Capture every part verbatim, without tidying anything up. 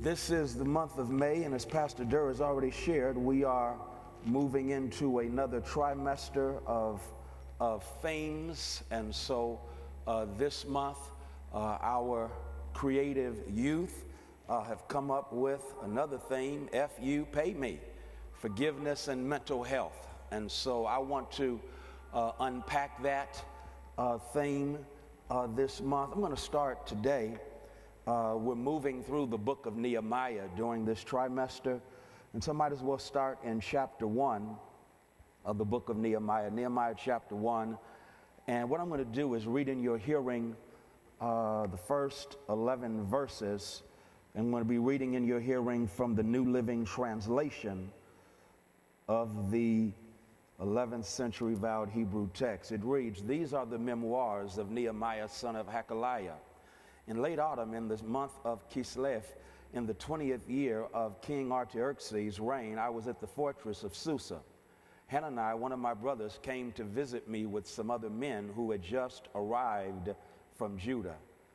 This is the month of May, and as Pastor Durr has already shared, we are moving into another trimester of, of themes. And so uh, this month, uh, our creative youth uh, have come up with another theme, F U, pay me, forgiveness and mental health. And so I want to uh, unpack that uh, theme uh, this month. I'm going to start today. Uh, we're moving through the book of Nehemiah during this trimester, and so I might as well start in chapter one of the book of Nehemiah, Nehemiah chapter one. And what I'm going to do is read in your hearing uh, the first eleven verses. I'm going to be reading in your hearing from the New Living Translation of the eleventh century vowed Hebrew text. It reads, "These are the memoirs of Nehemiah, son of Hakaliah. In late autumn, in the month of Kislev, in the twentieth year of King Artaxerxes' reign, I was at the fortress of Susa. Hanani, one of my brothers, came to visit me with some other men who had just arrived from Judah.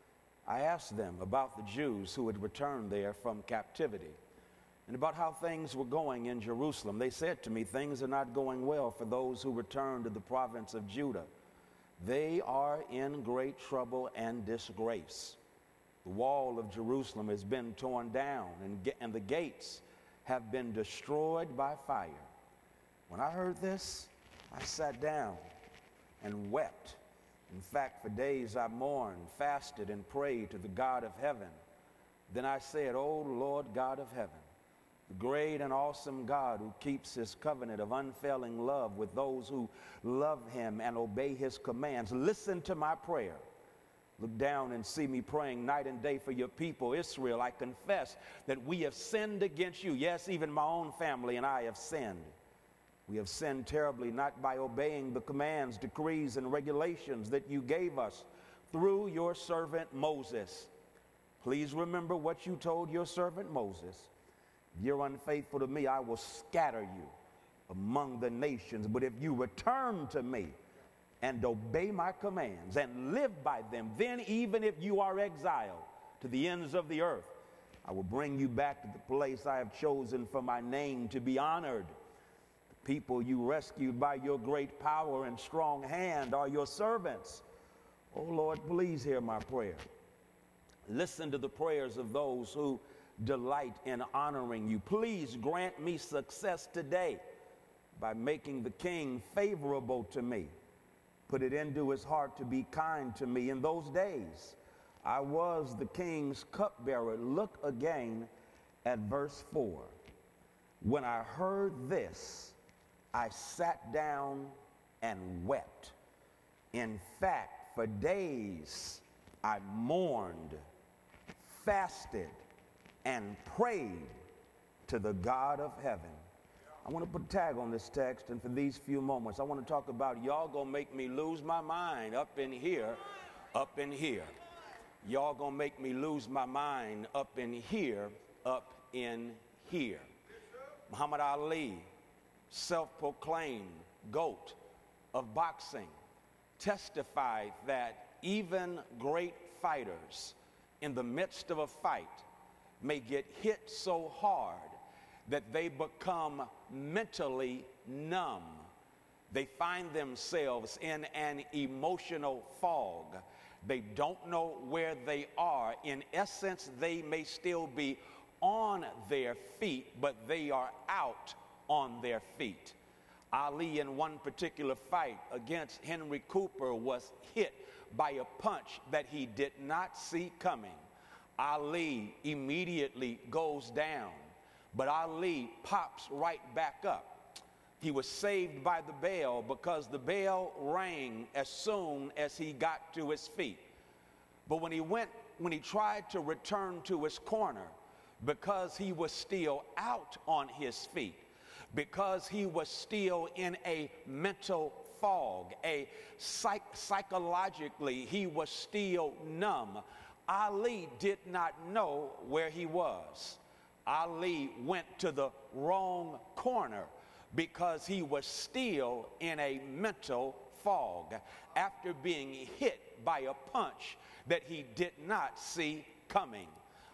I asked them about the Jews who had returned there from captivity and about how things were going in Jerusalem. They said to me, 'Things are not going well for those who return to the province of Judah. They are in great trouble and disgrace. The wall of Jerusalem has been torn down, and, and the gates have been destroyed by fire.' When I heard this, I sat down and wept. In fact, for days I mourned, fasted, and prayed to the God of heaven. Then I said, 'O Lord God of heaven, the great and awesome God who keeps his covenant of unfailing love with those who love him and obey his commands, listen to my prayer. Look down and see me praying night and day for your people, Israel. I confess that we have sinned against you. Yes, even my own family and I have sinned. We have sinned terribly, not by obeying the commands, decrees, and regulations that you gave us through your servant Moses. Please remember what you told your servant Moses. If you're unfaithful to me, I will scatter you among the nations. But if you return to me and obey my commands and live by them, then even if you are exiled to the ends of the earth, I will bring you back to the place I have chosen for my name to be honored. The people you rescued by your great power and strong hand are your servants. Oh Lord, please hear my prayer. Listen to the prayers of those who delight in honoring you. Please grant me success today by making the king favorable to me. Put it into his heart to be kind to me. In those days, I was the king's cupbearer." Look again at verse four. "When I heard this, I sat down and wept. In fact, for days I mourned, fasted, and prayed to the God of heaven." I want to put a tag on this text, and for these few moments, I want to talk about y'all gonna make me lose my mind up in here, up in here. Y'all gonna make me lose my mind up in here, up in here. Muhammad Ali, self-proclaimed GOAT of boxing, testified that even great fighters in the midst of a fight may get hit so hard that they become mentally numb. They find themselves in an emotional fog. They don't know where they are. In essence, they may still be on their feet, but they are out on their feet. Ali, in one particular fight against Henry Cooper, was hit by a punch that he did not see coming. Ali immediately goes down, but Ali pops right back up. He was saved by the bell because the bell rang as soon as he got to his feet. But when he went, when he tried to return to his corner, because he was still out on his feet, because he was still in a mental fog, a psych psychologically he was still numb, Ali did not know where he was. Ali went to the wrong corner because he was still in a mental fog after being hit by a punch that he did not see coming.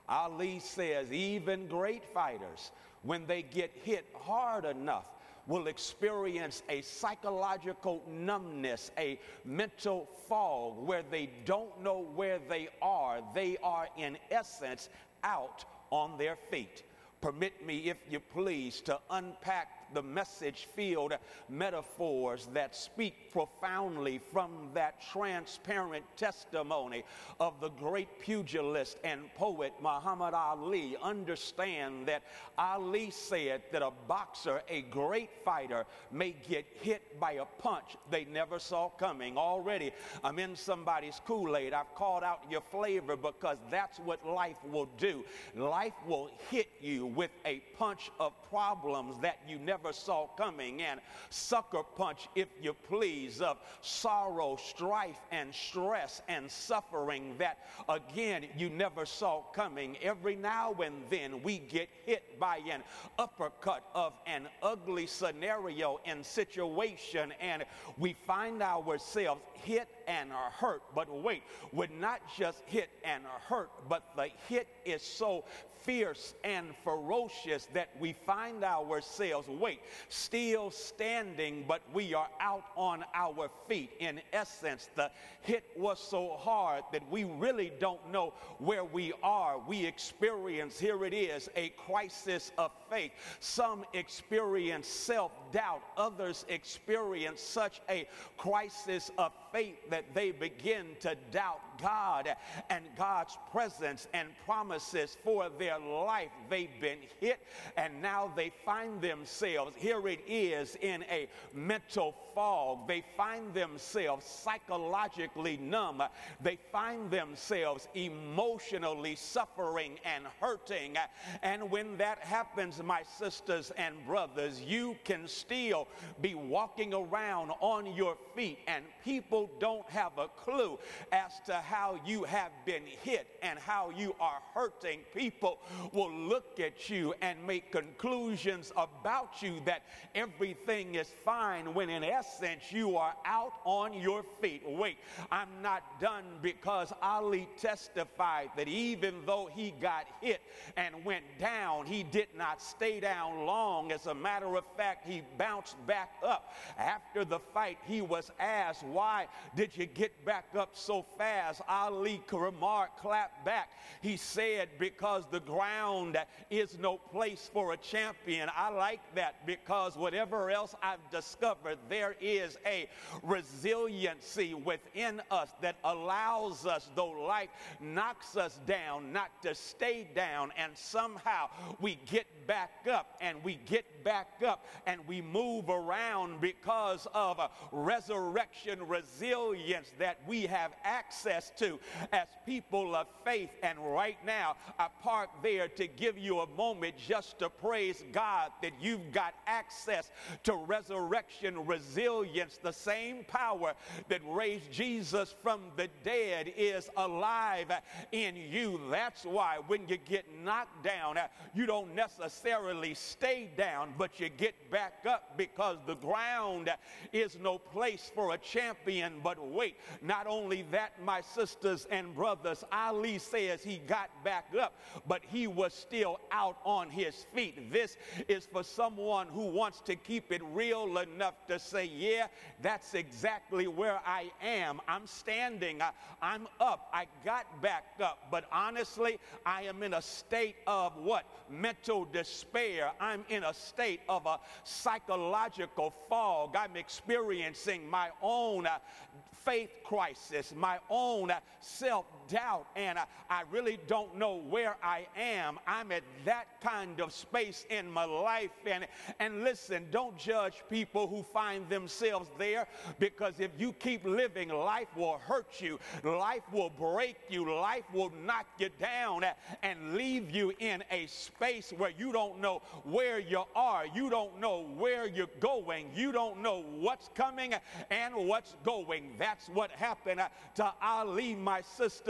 Ali says even great fighters, when they get hit hard enough, will experience a psychological numbness, a mental fog where they don't know where they are. They are, in essence, out on their feet. Permit me, if you please, to unpack the message-filled metaphors that speak profoundly from that transparent testimony of the great pugilist and poet Muhammad Ali. Understand that Ali said that a boxer, a great fighter, may get hit by a punch they never saw coming. Already, I'm in somebody's Kool-Aid. I've called out your flavor because that's what life will do. Life will hit you with a punch of problems that you never saw coming, and sucker punch, if you please, of sorrow, strife, and stress and suffering that, again, you never saw coming. Every now and then we get hit by an uppercut of an ugly scenario and situation, and we find ourselves hit and hurt. But wait, we're not just hit and hurt, but the hit is so fierce and ferocious that we find ourselves, wait, still standing, but we are out on our feet. In essence, the hit was so hard that we really don't know where we are. We experience, here it is, a crisis of faith. Some experience self-doubt. Others experience such a crisis of faith that they begin to doubt God and God's presence and promises for their life. They've been hit and now they find themselves, here it is, in a mental fog. They find themselves psychologically numb. They find themselves emotionally suffering and hurting. And when that happens, my sisters and brothers, you can still be walking around on your feet and people don't have a clue as to how you have been hit and how you are hurting. People will look at you and make conclusions about you that everything is fine when in essence you are out on your feet. Wait, I'm not done, because Ali testified that even though he got hit and went down, he did not stay down long. As a matter of fact, he bounced back up. After the fight, he was asked, why did you get back up so fast? Ali Karamar clapped back. He said, because the ground is no place for a champion. I like that, because whatever else I've discovered, there is a resiliency within us that allows us, though life knocks us down, not to stay down, and somehow we get back up and we get back up and we move around because of a resurrection resilience that we have access to as people of faith. And right now, I park there to give you a moment just to praise God that you've got access to resurrection resilience. The same power that raised Jesus from the dead is alive in you. That's why when you get knocked down, you don't necessarily stay down, but you get back up, because the ground is no place for a champion. But wait, not only that, my sisters and brothers, Ali says he got back up, but he was still out on his feet. This is for someone who wants to keep it real enough to say, yeah, that's exactly where I am. I'm standing, I, I'm up, I got back up, but honestly, I am in a state of what? Mental despair. I'm in a state of a psychological fog. I'm experiencing my own uh, faith crisis, my own uh, self-doubt, and uh, I really don't know where I am. I'm at that kind of space in my life. And, and listen, don't judge people who find themselves there, because if you keep living, life will hurt you, life will break you, life will knock you down uh, and leave you in a space where you don't know where you are, you don't know where you're going, you don't know what's coming and what's going. That's what happened uh, to Ali, my sisters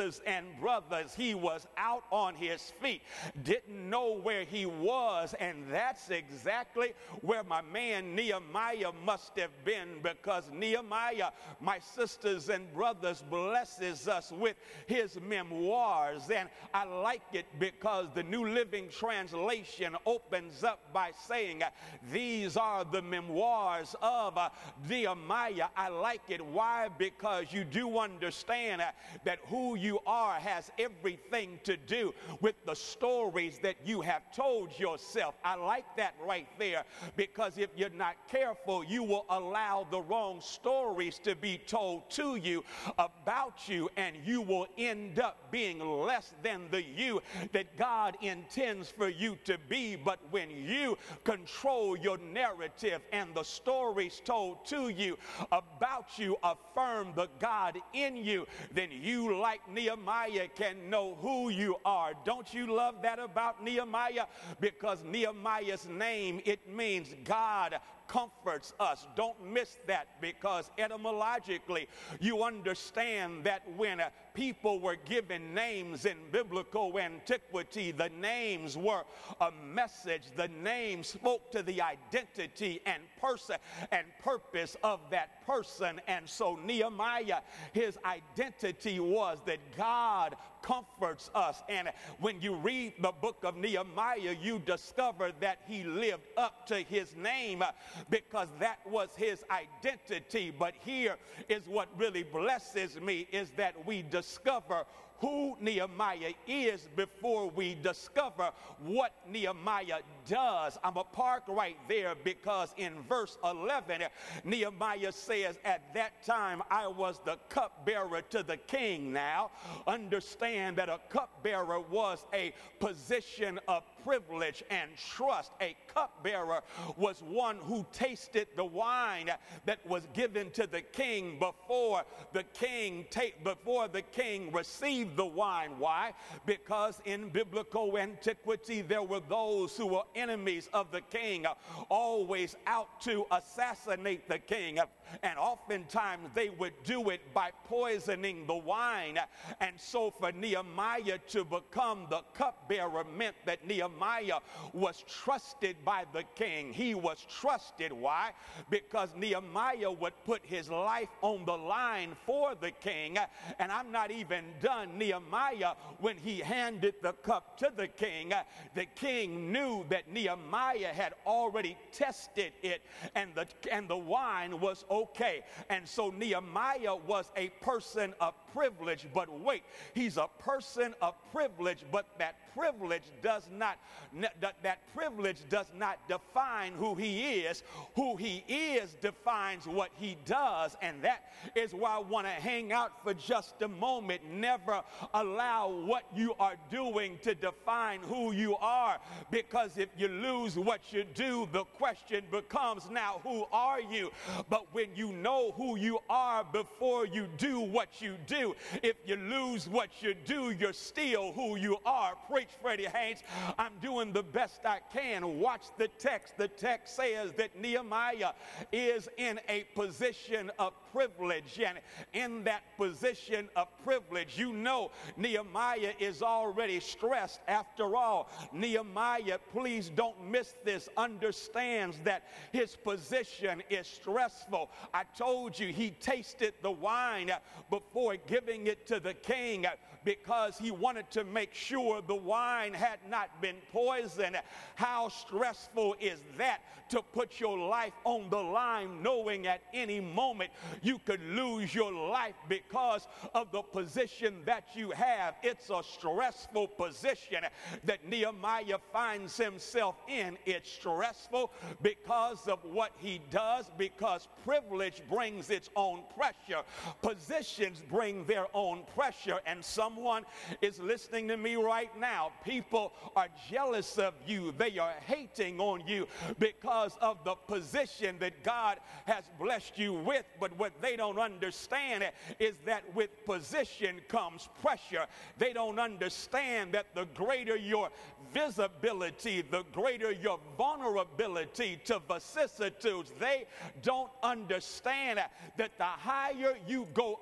sisters and brothers. He was out on his feet, didn't know where he was, and that's exactly where my man Nehemiah must have been, because Nehemiah, my sisters and brothers, blesses us with his memoirs. And I like it because the New Living Translation opens up by saying, these are the memoirs of uh, Nehemiah. I like it. Why? Because you do understand uh, that who you are has everything to do with the stories that you have told yourself. I like that right there, because if you're not careful, you will allow the wrong stories to be told to you about you, and you will end up being less than the you that God intends for you to be. But when you control your narrative and the stories told to you about you affirm the God in you, then you, like Nehemiah, can know who you are. Don't you love that about Nehemiah? Because Nehemiah's name, it means God comforts us. Don't miss that, because etymologically you understand that when uh, people were given names in biblical antiquity, the names were a message. The name spoke to the identity and person and purpose of that person. And so Nehemiah, his identity was that God comforts us. And when you read the book of Nehemiah, you discover that he lived up to his name, because that was his identity. But here is what really blesses me, is that we discover who Nehemiah is before we discover what Nehemiah does. I'm a park right there, because in verse eleven, Nehemiah says, at that time I was the cupbearer to the king. Now, understand that a cupbearer was a position of privilege and trust. A cupbearer was one who tasted the wine that was given to the king before the king ta- before the king received the wine. Why? Because in biblical antiquity there were those who were enemies of the king, uh, always out to assassinate the king, uh, and oftentimes they would do it by poisoning the wine. And so for Nehemiah to become the cupbearer meant that Nehemiah was trusted by the king. He was trusted. Why? Because Nehemiah would put his life on the line for the king. And I'm not even done. Nehemiah, when he handed the cup to the king, the king knew that Nehemiah had already tested it, and the and the wine was okay. And so Nehemiah was a person of privilege. But wait, he's a person of privilege, but that privilege does not that, that privilege does not define who he is. Who he is defines what he does. And that is why I want to hang out for just a moment. Never allow what you are doing to define who you are, because if you lose what you do, the question becomes, now who are you? But when you know who you are before you do what you do, if you lose what you do, you're still who you are. Preach, Freddie Haynes. I'm doing the best I can. Watch the text. The text says that Nehemiah is in a position of privilege, and in that position of privilege, you know Nehemiah is already stressed. After all, Nehemiah, please don't miss this, understands that his position is stressful. I told you he tasted the wine before giving it to the king, because he wanted to make sure the wine had not been poisoned. How stressful is that, to put your life on the line knowing at any moment you could lose your life because of the position that you have? It's a stressful position that Nehemiah finds himself in. It's stressful because of what he does, because privilege brings its own pressure. Positions bring their own pressure, and someone is listening to me right now. People are jealous of you. They are hating on you because of the position that God has blessed you with. But what they don't understand is that with position comes pressure. They don't understand that the greater your visibility, the greater your vulnerability to vicissitudes. They don't understand that the higher you go up,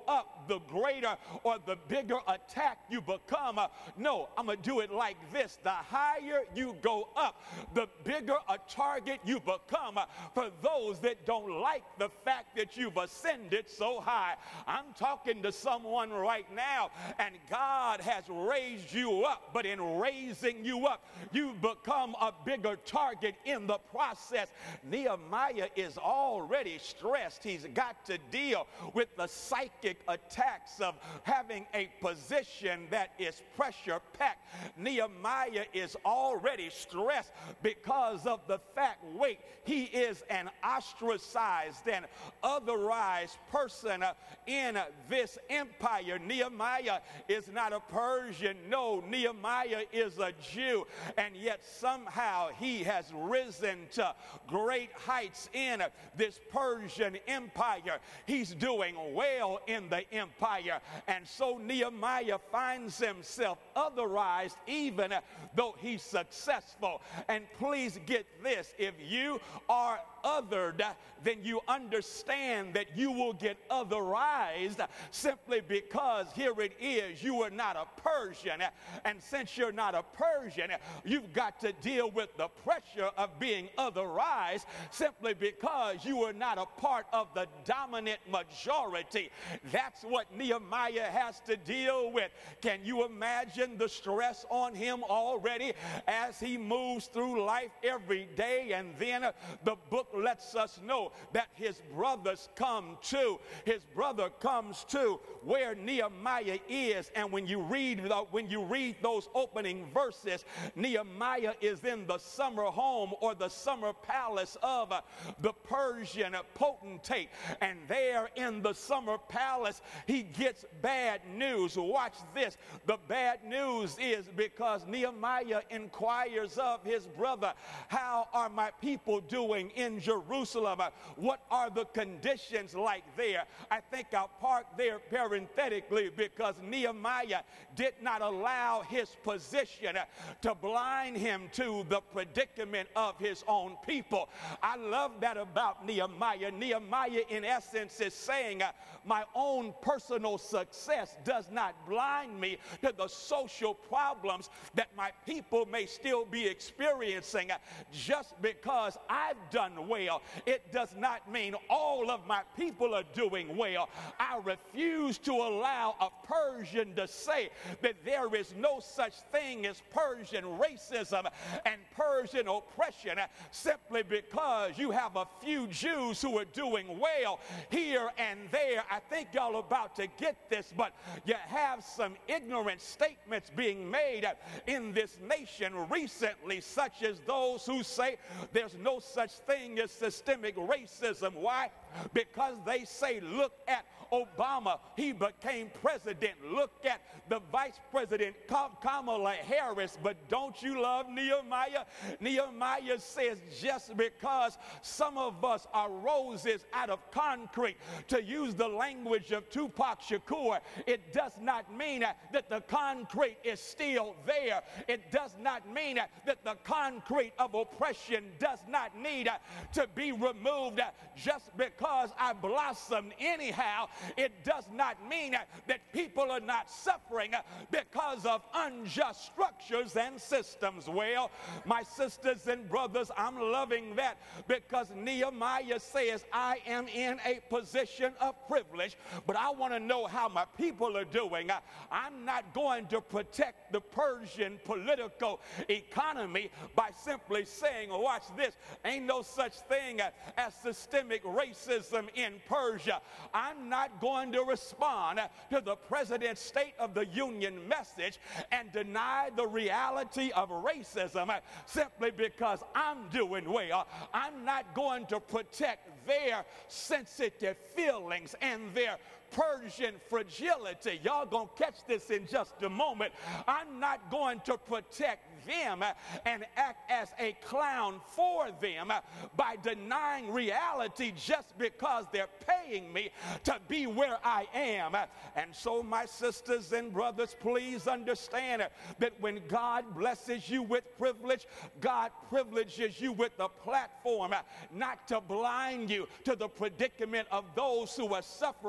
the greater or the bigger attack you become. Uh, no, I'm going to do it like this. The higher you go up, the bigger a target you become uh, for those that don't like the fact that you've ascended so high. I'm talking to someone right now, and God has raised you up, but in raising you up, you've become a bigger target in the process. Nehemiah is already stressed. He's got to deal with the psychic attacks of having a position that is pressure packed. Nehemiah is already stressed because of the fact, wait, he is an ostracized and otherized person uh, in uh, this empire. Nehemiah is not a Persian. No, Nehemiah is a Jew, and yet somehow he has risen to great heights in uh, this Persian empire. He's doing well in the empire, and so Nehemiah finds himself otherized even uh, though he's successful. And please get this, if you are othered, then you understand that you will get otherized simply because here it is, you are not a Persian, and since you're not a Persian, you've got to deal with the pressure of being otherized simply because you are not a part of the dominant majority. That's what Nehemiah has to deal with. Can you imagine the stress on him already as he moves through life every day? And then uh, the book lets us know that his brothers come too. His brother comes to where Nehemiah is, and when you read the, when you read those opening verses, Nehemiah is in the summer home or the summer palace of uh, the Persian potentate, and there in the summer palace he gets bad news. Watch this. The bad news is because Nehemiah inquires of his brother, how are my people doing in Jerusalem? What are the conditions like there? I think I'll park there parenthetically because Nehemiah did not allow his position to blind him to the predicament of his own people. I love that about Nehemiah. Nehemiah in essence is saying, uh, my own personal success does not blind me to the social problems that my people may still be experiencing. Just because I've done well, it does not mean all of my people are doing well. I refuse to allow a Persian to say that there is no such thing as Persian racism and Persian oppression simply because you have a few Jews who are doing well here and there. I think y'all about to get this, but you have some ignorant statements being made in this nation recently, such as those who say there's no such thing as systemic racism. Why? Because they say, look at Obama, he became president. Look at the vice president, Kamala Harris. But don't you love Nehemiah? Nehemiah says, just because some of us are roses out of concrete, to use the language of Tupac Shakur, it does not mean that the concrete is still there. It does not mean that the concrete of oppression does not need to be removed. Just because I blossomed anyhow, it does not mean that people are not suffering because of unjust structures and systems. Well, my sisters and brothers, I'm loving that because Nehemiah says, I am in a position of privilege, but I want to know how my people are doing. I'm not going to protect the Persian political economy by simply saying, watch this, ain't no such thing as systemic racism in Persia. I'm not going to respond to the President's State of the Union message and deny the reality of racism simply because I'm doing well. I'm not going to protect their sensitive feelings and their Persian fragility. Y'all gonna catch this in just a moment. I'm not going to protect them and act as a clown for them by denying reality just because they're paying me to be where I am. And so, my sisters and brothers, please understand that when God blesses you with privilege, God privileges you with the platform not to blind you to the predicament of those who are suffering,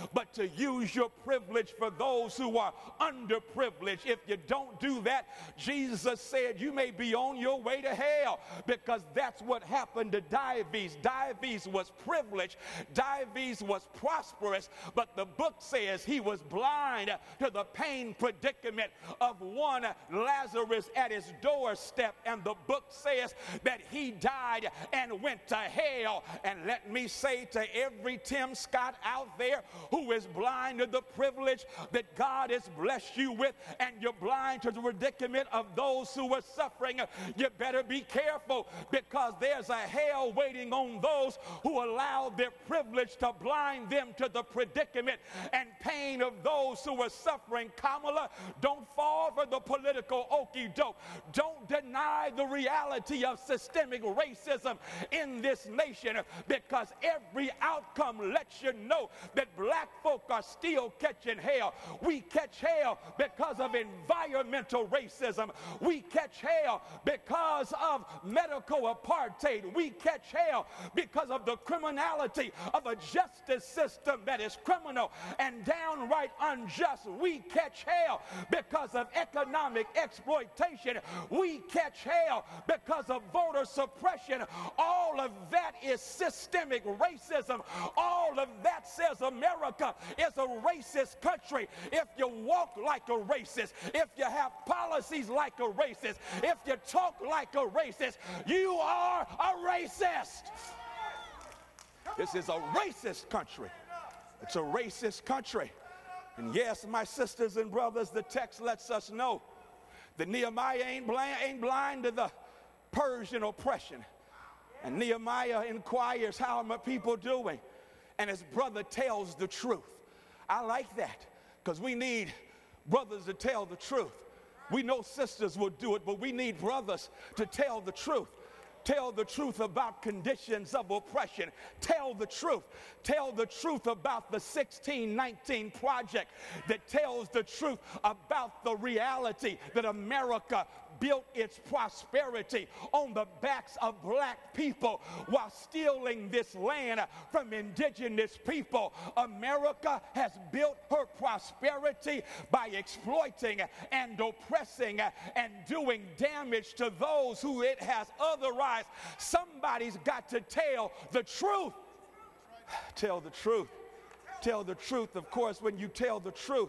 but to use your privilege for those who are underprivileged. If you don't do that, Jesus said you may be on your way to hell, because that's what happened to Dives. Dives was privileged. Dives was prosperous, but the book says he was blind to the pain predicament of one Lazarus at his doorstep, and the book says that he died and went to hell. And let me say to every Tim Scott out there who is blind to the privilege that God has blessed you with, and you're blind to the predicament of those who are suffering, you better be careful, because there's a hell waiting on those who allow their privilege to blind them to the predicament and pain of those who are suffering. Kamala, don't fall for the political okie doke. Don't deny the reality of systemic racism in this nation, because every outcome lets you know that black folk are still catching hell. We catch hell because of environmental racism. We catch hell because of medical apartheid. We catch hell because of the criminality of a justice system that is criminal and downright unjust. We catch hell because of economic exploitation. We catch hell because of voter suppression. All of that is systemic racism. All of that says America is a racist country. If you walk like a racist, if you have policies like a racist, if you talk like a racist, you are a racist. This is a racist country. It's a racist country. And yes, my sisters and brothers, the text lets us know that Nehemiah ain't blind, ain't blind to the Persian oppression. And Nehemiah inquires, how are my people doing? And his brother tells the truth. I like that, because we need brothers to tell the truth. We know sisters will do it, but we need brothers to tell the truth. Tell the truth about conditions of oppression. Tell the truth. Tell the truth about the sixteen nineteen project that tells the truth about the reality that America built its prosperity on the backs of black people while stealing this land from indigenous people. America has built her prosperity by exploiting and oppressing and doing damage to those who it has otherized. Somebody's got to tell the truth. Tell the truth. Tell the truth. Of course, when you tell the truth,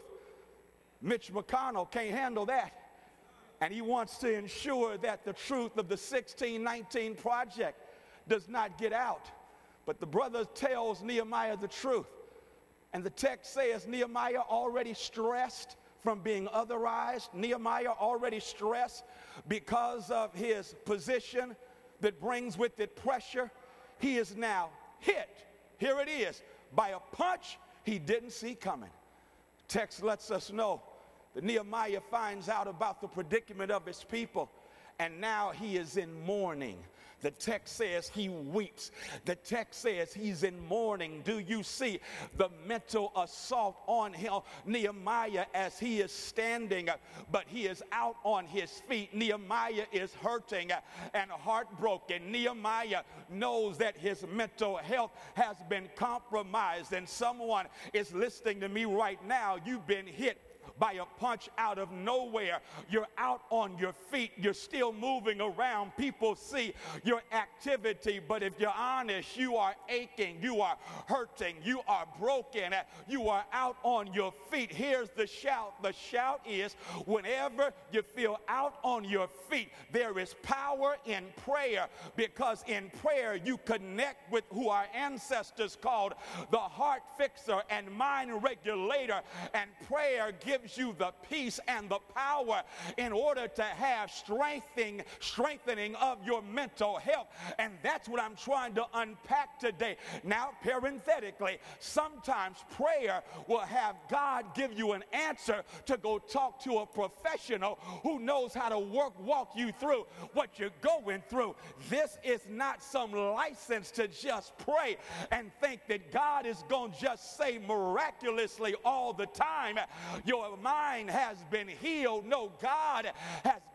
Mitch McConnell can't handle that. And he wants to ensure that the truth of the sixteen nineteen project does not get out. But the brother tells Nehemiah the truth. And the text says Nehemiah already stressed from being otherized. Nehemiah already stressed because of his position that brings with it pressure. He is now hit, here it is, by a punch he didn't see coming. Text lets us know that Nehemiah finds out about the predicament of his people, and now he is in mourning. The text says he weeps. The text says he's in mourning. Do you see the mental assault on him, Nehemiah, as he is standing, but he is out on his feet. Nehemiah is hurting and heartbroken. Nehemiah knows that his mental health has been compromised, and someone is listening to me right now. You've been hit by a punch out of nowhere. You're out on your feet. You're still moving around. People see your activity, but if you're honest, you are aching. You are hurting. You are broken. You are out on your feet. Here's the shout. The shout is, whenever you feel out on your feet, there is power in prayer, because in prayer you connect with who our ancestors called the heart fixer and mind regulator, and prayer gives you the peace and the power in order to have strengthening strengthening of your mental health. And that's what I'm trying to unpack today. Now, parenthetically, sometimes prayer will have God give you an answer to go talk to a professional who knows how to work walk you through what you're going through. This is not some license to just pray and think that God is going to just say miraculously all the time, your mind has been healed. No, God has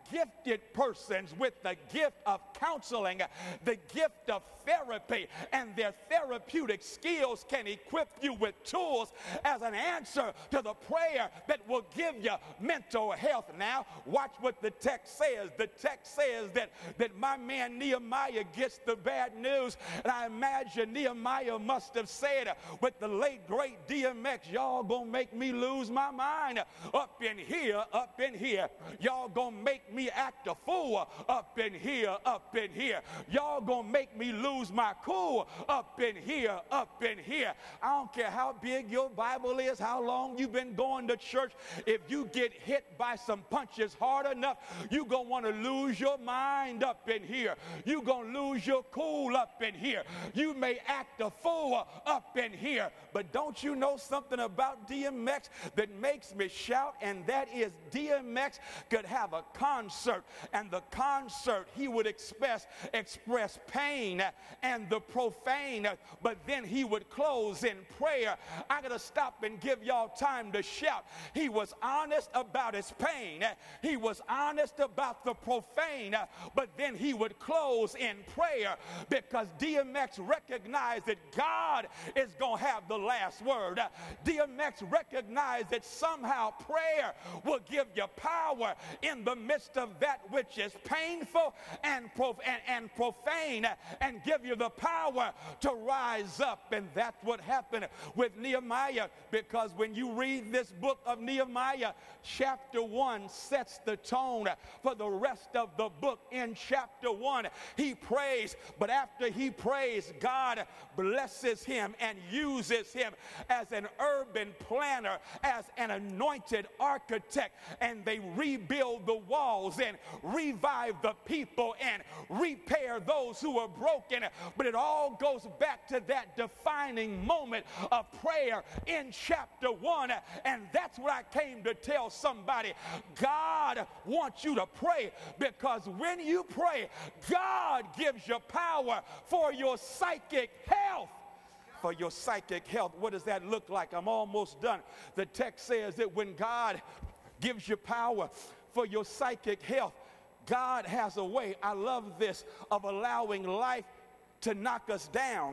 gifted persons with the gift of counseling, the gift of therapy, and their therapeutic skills can equip you with tools as an answer to the prayer that will give you mental health. Now, watch what the text says. The text says that, that my man Nehemiah gets the bad news, and I imagine Nehemiah must have said with the late, great D M X, y'all gonna make me lose my mind up in here, up in here. Y'all gonna make me act a fool up in here, up in here. Y'all gonna make me lose my cool up in here, up in here. I don't care how big your Bible is, how long you've been going to church. If you get hit by some punches hard enough, you're gonna want to lose your mind up in here. You're gonna lose your cool up in here. You may act a fool up in here. But don't you know something about D M X that makes me shout? And that is, D M X could have a concert, and the concert he would express express pain and the profane, but then he would close in prayer. I gotta stop and give y'all time to shout. He was honest about his pain. He was honest about the profane, but then he would close in prayer, because D M X recognized that God is gonna have the last word. D M X recognized that somehow prayer will give you power in the midst of that which is painful and, prof and, and profane, and give you the power to rise up. And that's what happened with Nehemiah, because when you read this book of Nehemiah, chapter one sets the tone for the rest of the book. In chapter one, he prays, but after he prays, God blesses him and uses him as an urban planner, as an anointed architect, and they rebuild the walls and revive the people and repair those who are broken. But it all goes back to that defining moment of prayer in chapter one, and that's what I came to tell somebody. God wants you to pray, because when you pray, God gives you power for your psychic health. For your psychic health. What does that look like? I'm almost done. The text says that when God gives you power for your psychic health, God has a way, I love this, of allowing life to knock us down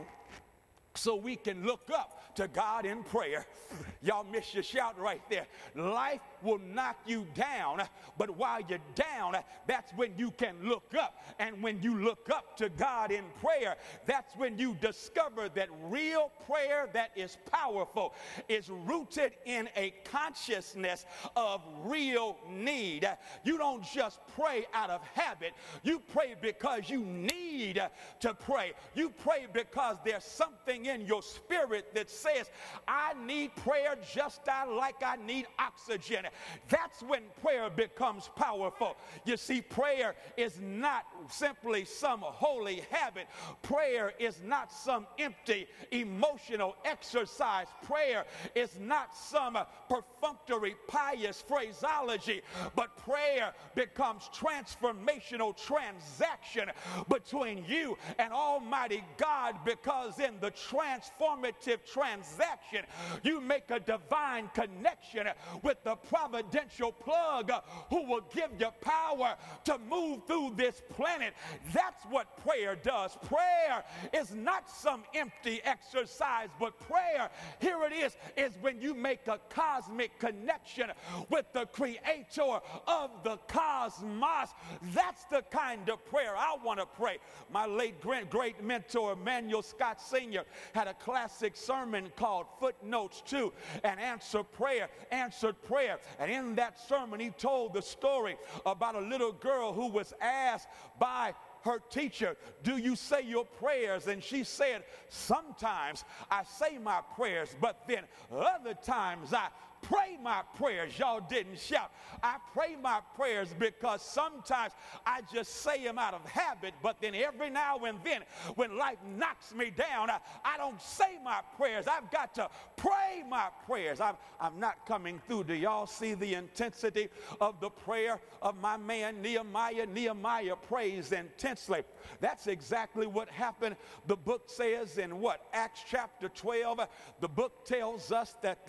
so we can look up to God in prayer. Y'all missed your shout right there. Life will knock you down, but while you're down, that's when you can look up. And when you look up to God in prayer, that's when you discover that real prayer that is powerful is rooted in a consciousness of real need. You don't just pray out of habit. You pray because you need to pray. You pray because there's something in your spirit that says, I need prayer just like I need oxygen. That's when prayer becomes powerful. You see, prayer is not simply some holy habit. Prayer is not some empty emotional exercise. Prayer is not some perfunctory pious phraseology, but prayer becomes transformational transaction between you and Almighty God, because in the transformative transaction, you make a divine connection with the providential plug who will give you power to move through this planet. That's what prayer does. Prayer is not some empty exercise, but prayer, here it is, is when you make a cosmic connection with the creator of the cosmos. That's the kind of prayer I want to pray. My late great, great mentor, Emmanuel Scott Senior, had a classic sermon called Footnotes to an Answer Prayer, Answered Prayer. And in that sermon, he told the story about a little girl who was asked by her teacher, do you say your prayers? And she said, sometimes I say my prayers, but then other times I pray my prayers. Y'all didn't shout. I pray my prayers because sometimes I just say them out of habit, but then every now and then when life knocks me down, I, I don't say my prayers. I've got to pray my prayers. I'm, I'm not coming through. Do y'all see the intensity of the prayer of my man Nehemiah? Nehemiah prays intensely. That's exactly what happened. The book says in what? Acts chapter twelve. The book tells us that the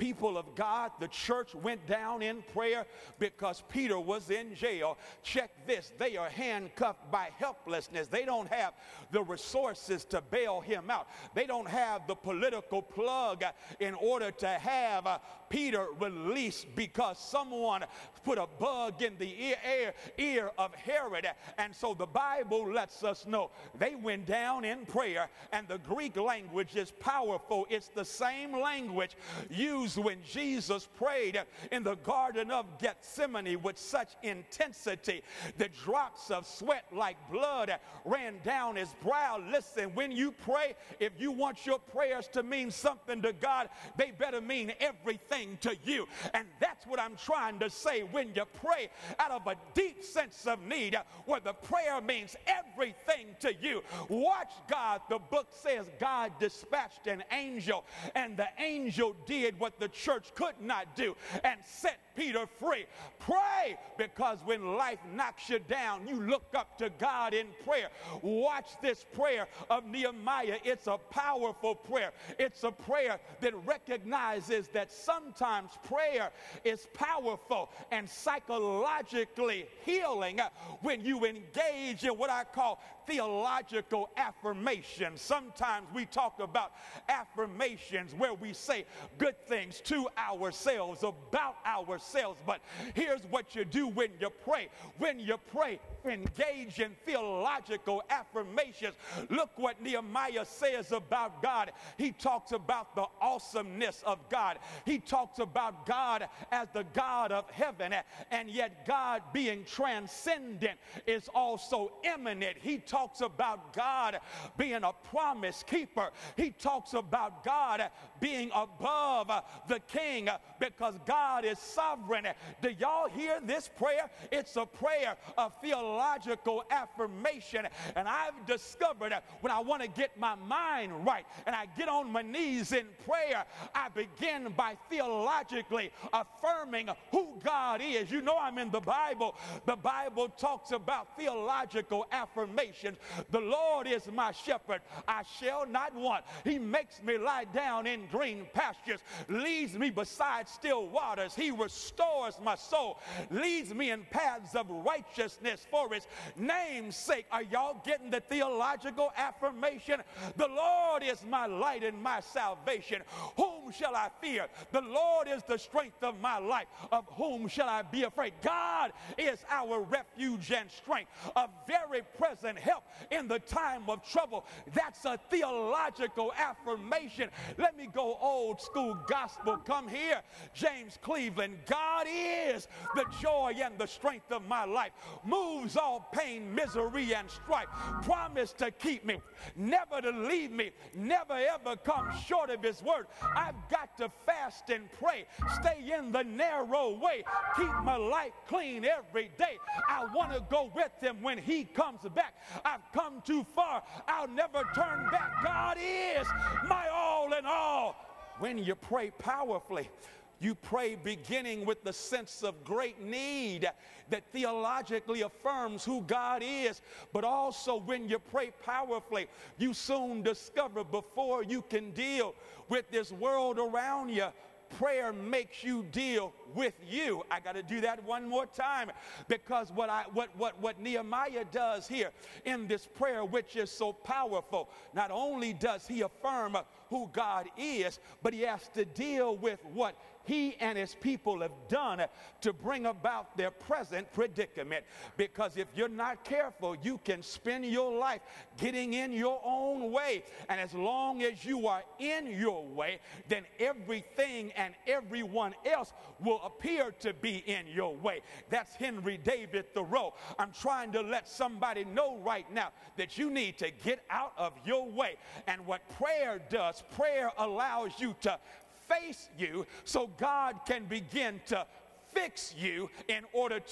People of God, the church went down in prayer because Peter was in jail. Check this, they are handcuffed by helplessness. They don't have the resources to bail him out. They don't have the political plug in order to have uh, Peter released because someone put a bug in the ear, ear, ear of Herod. And so the Bible lets us know they went down in prayer, and the Greek language is powerful. It's the same language used when Jesus prayed in the Garden of Gethsemane with such intensity the drops of sweat like blood ran down his brow. Listen, when you pray, if you want your prayers to mean something to God, they better mean everything to you. And that's what I'm trying to say. When you pray out of a deep sense of need, where the prayer means everything to you, watch God. The book says God dispatched an angel, and the angel did what the church could not do and set Peter free. Pray, because when life knocks you down, you look up to God in prayer. Watch this prayer of Nehemiah. It's a powerful prayer. It's a prayer that recognizes that sometimes prayer is powerful and psychologically healing when you engage in what I call theological affirmation. Sometimes we talk about affirmations where we say good things to ourselves, about ourselves. But here's what you do when you pray. When you pray, engage in theological affirmations. Look what Nehemiah says about God. He talks about the awesomeness of God. He talks about God as the God of heaven, and yet God being transcendent is also immanent. He talks about God being a promise keeper. He talks about God being above the king because God is sovereign. Do y'all hear this prayer? It's a prayer of theological affirmation. And I've discovered that when I want to get my mind right and I get on my knees in prayer, I begin by theologically affirming who God is. You know, I'm in the Bible. The Bible talks about theological affirmations. The Lord is my shepherd, I shall not want. He makes me lie down in green pastures, leads me beside still waters. He restores my soul, leads me in paths of righteousness for his name's sake. Are y'all getting the theological affirmation? The Lord is my light and my salvation. Whom shall I fear? The Lord is the strength of my life. Of whom shall I be afraid? God is our refuge and strength, a very present help in the time of trouble. That's a theological affirmation. Let me go old school gospel. Come here, James Cleveland. God is the joy and the strength of my life, moves all pain, misery, and strife, promised to keep me, never to leave me, never ever come short of his word. I've got to fast and pray, stay in the narrow way, keep my life clean every day. I want to go with him when he comes back. I've come too far, I'll never turn back. God is my all in all. When you pray powerfully, you pray beginning with the sense of great need that theologically affirms who God is. But also when you pray powerfully, you soon discover before you can deal with this world around you, prayer makes you deal with you. I got to do that one more time, because what I what what what Nehemiah does here in this prayer, which is so powerful, not only does he affirm who God is, but he has to deal with what he and his people have done to bring about their present predicament. Because if you're not careful, you can spend your life getting in your own way. And as long as you are in your way, then everything and everyone else will appear to be in your way. That's Henry David Thoreau. I'm trying to let somebody know right now that you need to get out of your way. And what prayer does, prayer allows you to face you so God can begin to fix you in order to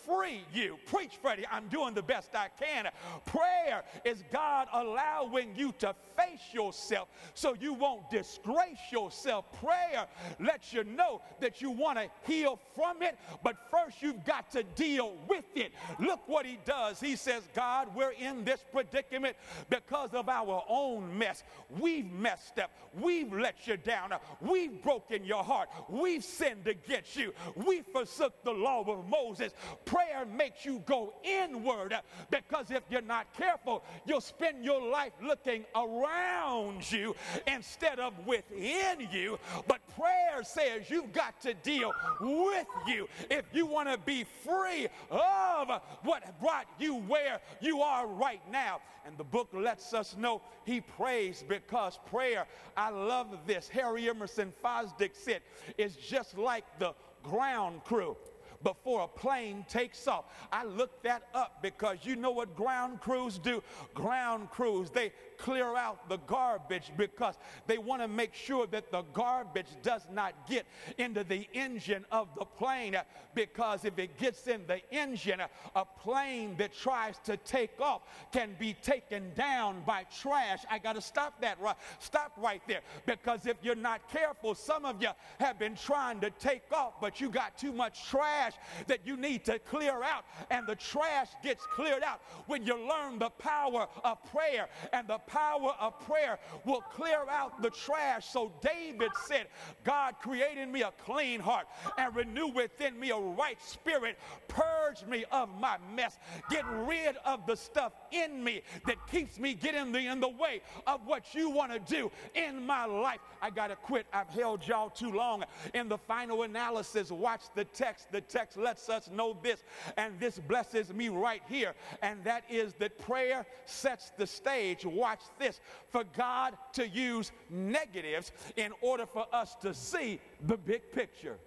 free you. Preach, Freddie, I'm doing the best I can. Prayer is God allowing you to face yourself so you won't disgrace yourself. Prayer lets you know that you want to heal from it, but first you've got to deal with it. Look what he does. He says, God, we're in this predicament because of our own mess. We've messed up. We've let you down. We've broken your heart. We've sinned against you. We forsook the law of Moses. Prayer makes you go inward, because if you're not careful, you'll spend your life looking around you instead of within you. But prayer says you've got to deal with you if you want to be free of what brought you where you are right now. And the book lets us know he prays because prayer, I love this. Harry Emerson Fosdick said, is just like the ground crew before a plane takes off. I looked that up because you know what ground crews do? Ground crews, they clear out the garbage because they want to make sure that the garbage does not get into the engine of the plane, because if it gets in the engine, a plane that tries to take off can be taken down by trash. I got to stop that right, stop right there, because if you're not careful, some of you have been trying to take off, but you got too much trash that you need to clear out, and the trash gets cleared out when you learn the power of prayer, and the power of prayer will clear out the trash. So David said, God, create in me a clean heart and renew within me a right spirit. Purge me of my mess. Get rid of the stuff in me that keeps me getting the, in the way of what you want to do in my life. I got to quit. I've held y'all too long. In the final analysis, watch the text. The text lets us know this, and this blesses me right here, and that is that prayer sets the stage. Watch this, for God to use negatives in order for us to see the big picture.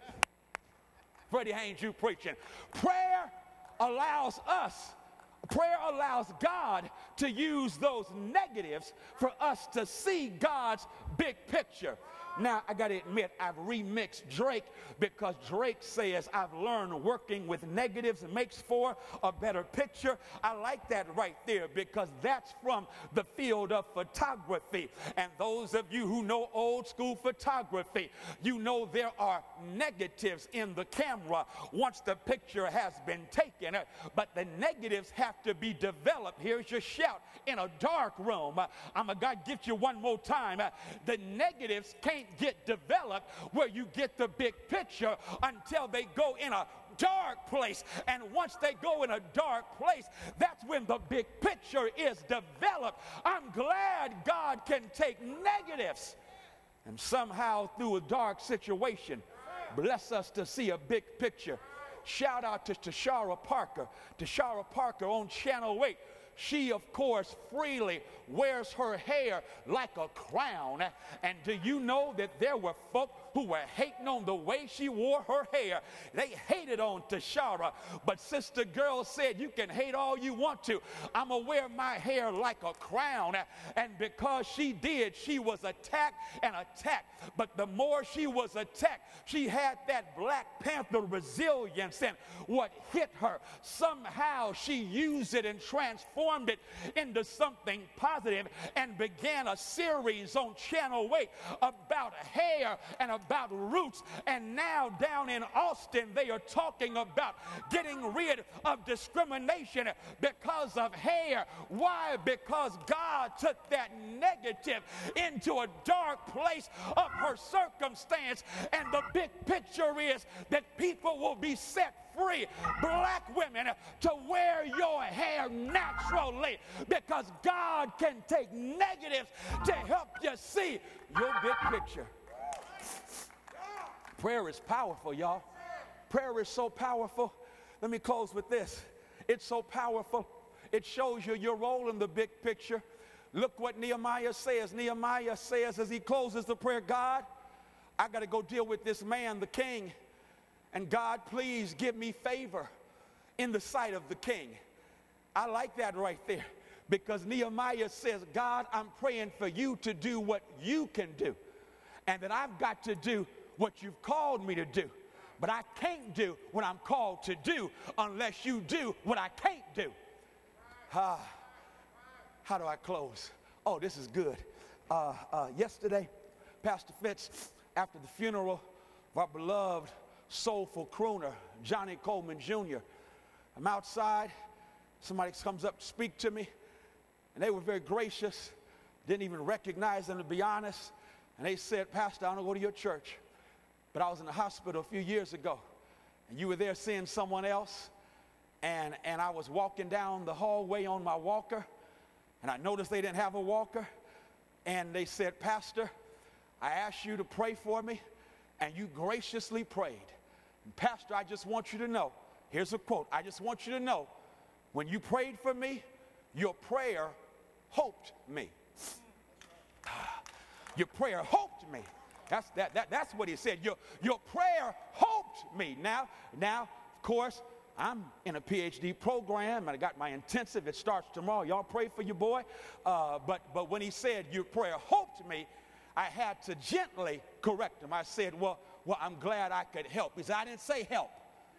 Freddie Haynes, you preaching. Prayer allows us, prayer allows God to use those negatives for us to see God's big picture. Now, I got to admit, I've remixed Drake because Drake says, I've learned working with negatives makes for a better picture. I like that right there because that's from the field of photography. And those of you who know old school photography, you know there are negatives in the camera once the picture has been taken. But the negatives have to be developed. Here's your shout. In a dark room, I'm going to get you one more time. The negatives can't get developed where you get the big picture until they go in a dark place. And once they go in a dark place, that's when the big picture is developed. I'm glad God can take negatives and somehow through a dark situation bless us to see a big picture. Shout out to Tashara Parker. Tashara Parker on Channel eight. She, of course, freely wears her hair like a crown. And do you know that there were folk who were hating on the way she wore her hair? They hated on Tashara. But Sister Girl said, you can hate all you want to. I'm going to wear my hair like a crown. And because she did, she was attacked and attacked. But the more she was attacked, she had that Black Panther resilience. And what hit her, somehow she used it and transformed it into something positive and began a series on Channel eight about hair and about roots. And now down in Austin, they are talking about getting rid of discrimination because of hair. Why? Because God took that negative into a dark place of her circumstance, and the big picture is that people will be set free, black women, to wear your hair naturally, because God can take negatives to help you see your big picture. Prayer is powerful, y'all. Prayer is so powerful. Let me close with this. It's so powerful. It shows you your role in the big picture. Look what Nehemiah says. Nehemiah says as he closes the prayer, God, I got to go deal with this man, the king. And God, please give me favor in the sight of the king. I like that right there, because Nehemiah says, God, I'm praying for you to do what you can do, and that I've got to do what you've called me to do. but I can't do what I'm called to do unless you do what I can't do. Ah, how do I close? Oh, this is good. Uh, uh, yesterday, Pastor Fitz, after the funeral of our beloved soulful crooner, Johnny Coleman Junior, I'm outside. Somebody comes up to speak to me, and they were very gracious. Didn't even recognize them, to be honest. And they said, Pastor, I don't go to your church, but I was in the hospital a few years ago, and you were there seeing someone else, and, and I was walking down the hallway on my walker, and I noticed they didn't have a walker, and they said, Pastor, I asked you to pray for me, and you graciously prayed. And Pastor, I just want you to know, here's a quote, I just want you to know, when you prayed for me, your prayer hoped me. Your prayer hoped me. That's, that, that, that's what he said. Your, your prayer hoped me. Now, now, of course, I'm in a P H D program, and I got my intensive. It starts tomorrow. Y'all pray for your boy. Uh, but, but when he said, your prayer hoped me, I had to gently correct him. I said, well, well, I'm glad I could help. He said, I didn't say help.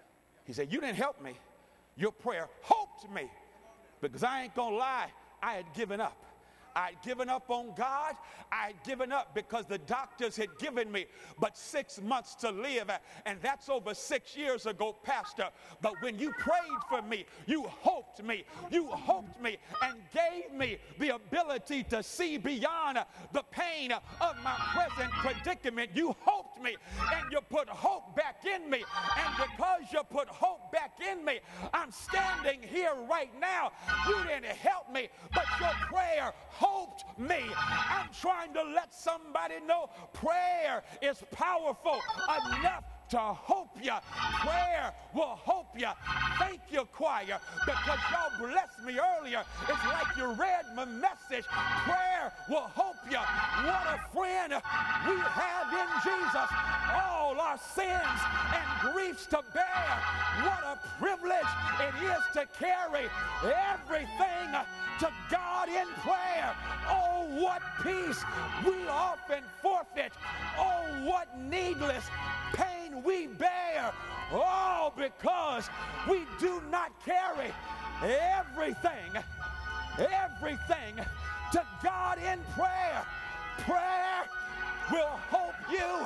He said, you didn't help me. Your prayer hoped me. Because I ain't going to lie, I had given up. I had given up on God. I had given up because the doctors had given me but six months to live. And that's over six years ago, Pastor. But when you prayed for me, you hoped me. You hoped me and gave me the ability to see beyond the pain of my present predicament. You hoped me and you put hope back in me. And because you put hope back in me, I'm standing here right now. You didn't help me, but your prayer hoped me. I'm trying to let somebody know prayer is powerful enough to hope you. Prayer will hope you. Thank you, choir, because y'all blessed me earlier. It's like you read my message. Prayer will hope you. What a friend we have in Jesus. All our sins and griefs to bear. What a privilege it is to carry everything to God in prayer. Oh, what peace we often forfeit. Oh, what needless pain we bear. All because we do not carry everything, everything to God in prayer. Prayer will hope you.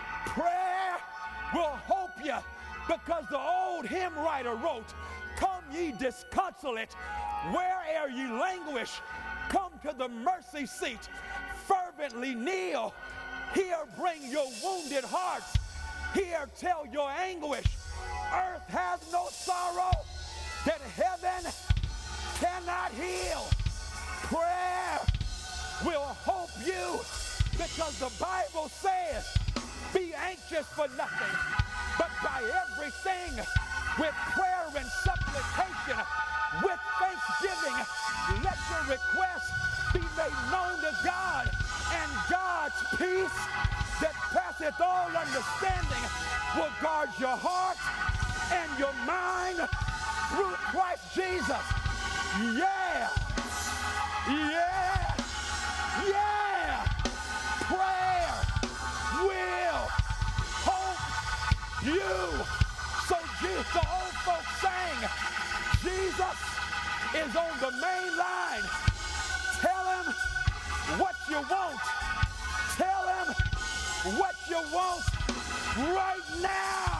Prayer will hope you, because the old hymn writer wrote, come ye disconsolate, where'er ye languish, come to the mercy seat, fervently kneel. Here bring your wounded hearts, here tell your anguish. Earth has no sorrow that heaven cannot heal. Prayer will hope you, because the Bible says, be anxious for nothing, but by everything, with prayer and supplication, with thanksgiving, let your requests be made known to God, and God's peace that passeth all understanding will guard your heart and your mind through Christ Jesus. Yeah! Yeah! Yeah! Prayer will hope you. So Jesus, the old folks sang, Jesus is on the main line. Tell him what you want. Tell him what you want right now.